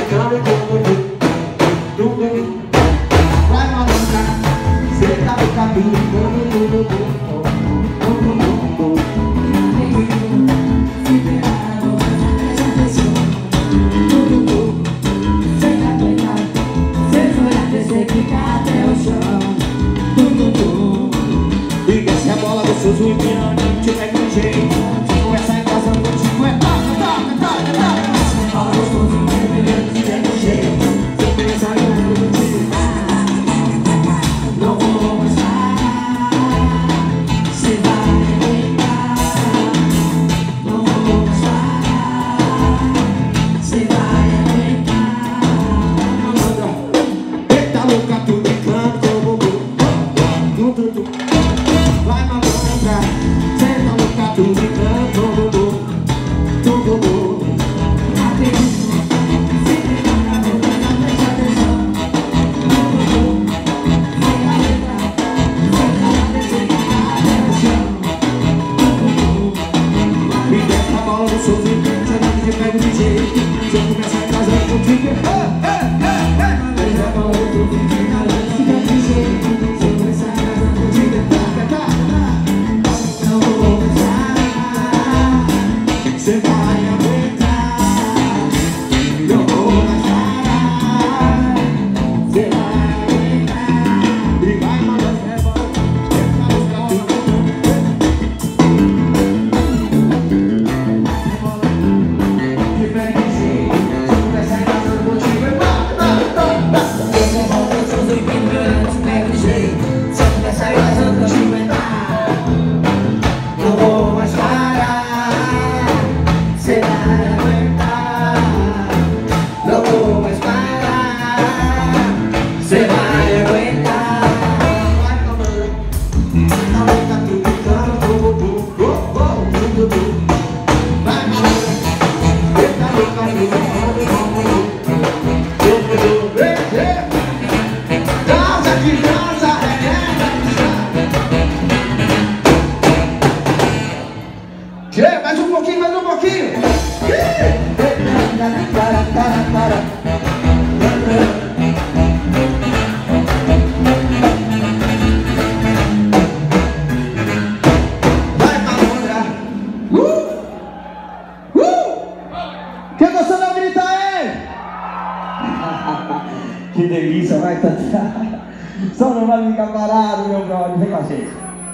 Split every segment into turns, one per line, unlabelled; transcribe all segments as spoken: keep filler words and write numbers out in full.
brincando com o vai malandra, cê tá no caminho. E desce a bola do seu zuiano, te pega um jeito. Se começa em casa, não contigo é taca, taca, taca, taca. Desce a bola do seu zuiano, te pega um jeito. Se começa em casa, não contigo não vou mais parar. Cê vai aguentar. Não vou mais parar. Cê vai aguentar. Eita louca, tu brincando com o bumbum. Vai malandra, senta no catu brincando, tum, tum, tum. Atenção, se liga na boca, não preste atenção. Tum, tum, tum. Sem a letra, sem a desenhar até o chão. Tum, tum, tum. E desce a bola do seu zíper, você não te pega de jeito. Se eu começar a casar contigo, ei, ei, ei, ei. Desce a bola do seu zíper, não te pega de jeito. Se eu começar a casar contigo, ei, cê vai aguentar, não vou mais parar. Cê vai aguentar e vai mandar rebola. De frente de jeito, se começar casando contigo é pá, pá, pá, pá. Esse é bom, eu sou do ignorante, pega de jeito. Se eu começar casando contigo é pá, não vou mais parar. Cê vai aguentar, não vou mais parar. Cê vai aguentar. Vai mamãe, não vai tá tudo brincando. Vai mamãe, eita louca, dança que dança, é mais um pouquinho, mais um pouquinho. Vai, malandra. Uh! Uh! Quem gostou não grita aí? Que delícia, vai cantar. Só não vai ficar parado, meu brother. Vem com a gente.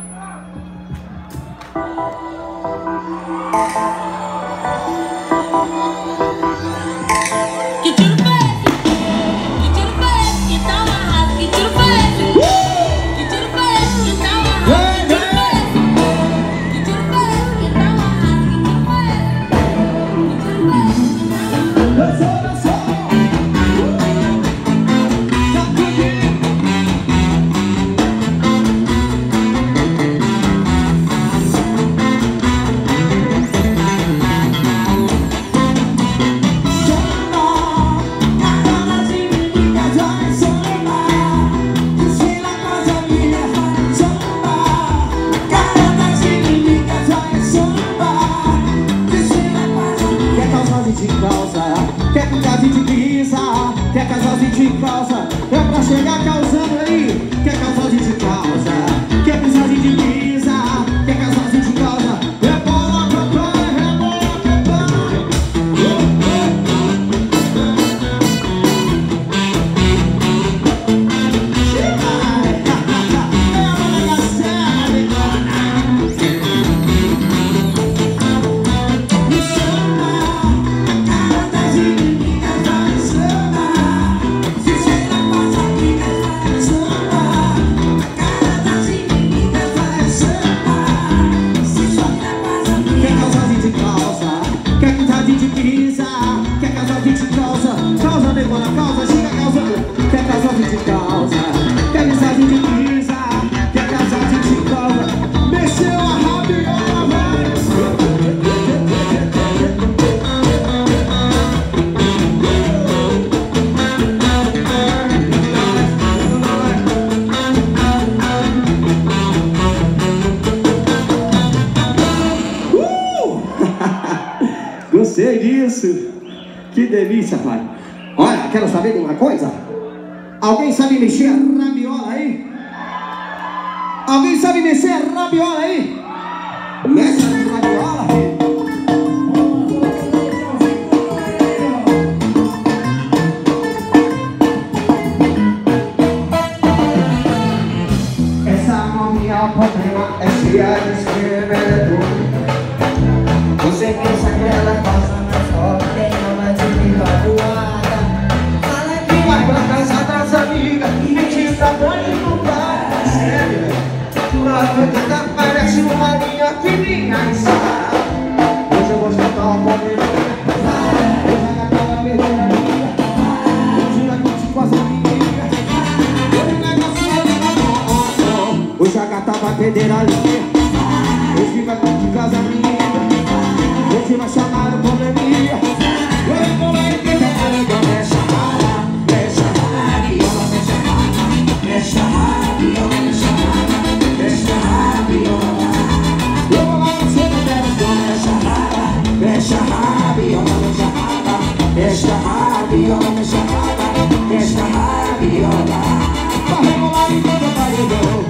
Que tiro foi esse? Que tiro foi esse? Que tá amarrado? Que tiro foi esse? Que tiro foi esse? Que tá amarrado? Que tiro foi esse? Que tiro foi esse? Que tá amarrado? Que tiro foi esse? Que tiro foi esse?
Dançou, dançou. Quer que case de pizza, quer casalzinho de calça, é pra chegar causando aí. Quer casalzinho de calça, quer casalzinho de pizza, quer casalzinho de calça, é bola, papai, é bola, papai. Gostei disso. Que delícia, pai. Olha, quero saber de uma coisa. Alguém sabe mexer a rabiola aí? Alguém sabe mexer a rabiola aí? Mexe a rabiola. Essa não é o problema, é cheia de esquema. Você pensa que ela passa na escola, tem uma de voada. Fala que vai pra casa das amigas e te dá banho no bar. Sério, tua vida parece uma linha fininha e sara. Hoje eu vou escutar um pouquinho. Hoje a gata vai perder a linha. Hoje vai curtir com as amigas. Hoje o negócio vai ficar bom. Hoje a gata vai perder a linha. Hoje vai curtir com as amigas. Hoje vai chamar o probleminha. Hoje não vai entender nada. Mexe a rara, mexe a rabiola, mexe a rara, mexe a rabiola, mexe a rara, mexe a rabiola. Eu vou lá no centro dela, mexe a rara, mexe a rabiola, mexe a rara, mexe a rabiola, mexe a rara, mexe a rabiola. Vai rebolar enquanto eu paredão.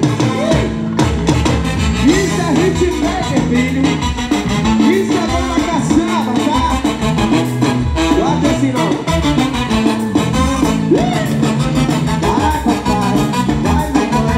Isso é hitmaker, filho. Isso é banda caçamba, tá? Guarda esse nome. Vai, papai. Vai, papai.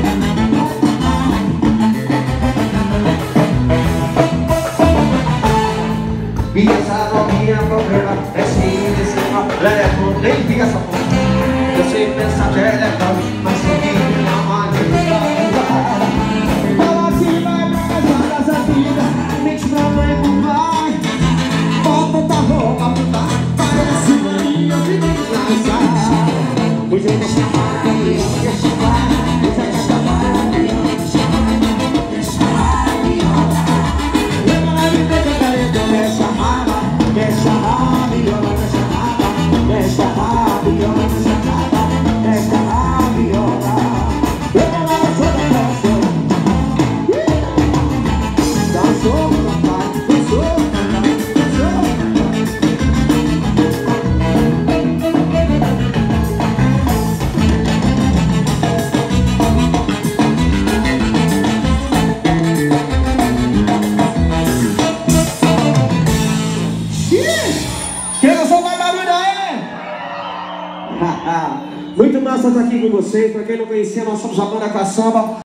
E essa novinha problema é sim desse problema. Nem diga essa porra. Você pensa que ela é calma, mas só que não há de estar. Ela se vai pra casa das amigas. Mente problema vai. Bota tua roupa, puta. Parece uma linha de criança. Hoje eu deixo a rara, deixa a rara. Hoje eu deixo a rara, deixa a rara. Deixa a rabiola. Leva na vida que eu quero, então deixa a rara. Deixa a rabiola, deixa a rara. Deixa a rabiola, deixa a rara. Deixa a rabiola. Leva lá na sua dança. Dançou, papai, dançou, papai, dançou. Quem não só vai barulho aí? Muito massa estar aqui com vocês. Pra quem não conhecia, nós somos a banda Caçamba.